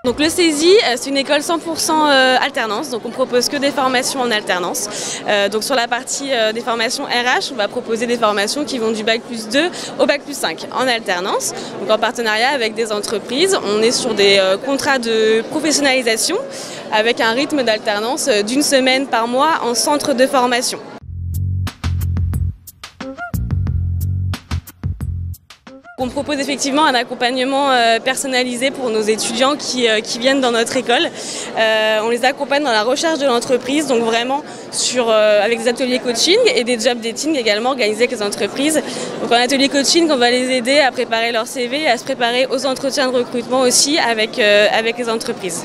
Donc le CESI, c'est une école 100% alternance, donc on propose que des formations en alternance. Donc sur la partie des formations RH, on va proposer des formations qui vont du Bac+2 au Bac+5 en alternance, donc en partenariat avec des entreprises. On est sur des contrats de professionnalisation avec un rythme d'alternance d'une semaine par mois en centre de formation. On propose effectivement un accompagnement personnalisé pour nos étudiants qui viennent dans notre école. On les accompagne dans la recherche de l'entreprise, donc vraiment avec des ateliers coaching et des job dating également organisés avec les entreprises. Donc en atelier coaching, on va les aider à préparer leur CV et à se préparer aux entretiens de recrutement aussi avec les entreprises.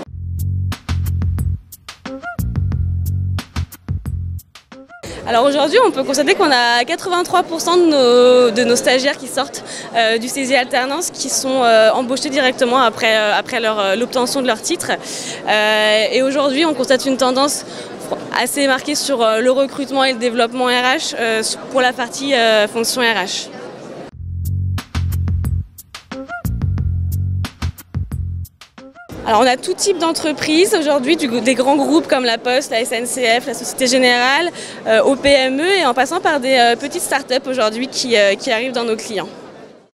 Alors aujourd'hui, on peut constater qu'on a 83% de nos stagiaires qui sortent du CESI Alternance qui sont embauchés directement après l'obtention de leur titre. Et aujourd'hui, on constate une tendance assez marquée sur le recrutement et le développement RH pour la partie fonction RH. Alors on a tout type d'entreprises aujourd'hui, des grands groupes comme la Poste, la SNCF, la Société Générale, aux PME et en passant par des petites startups aujourd'hui qui arrivent dans nos clients.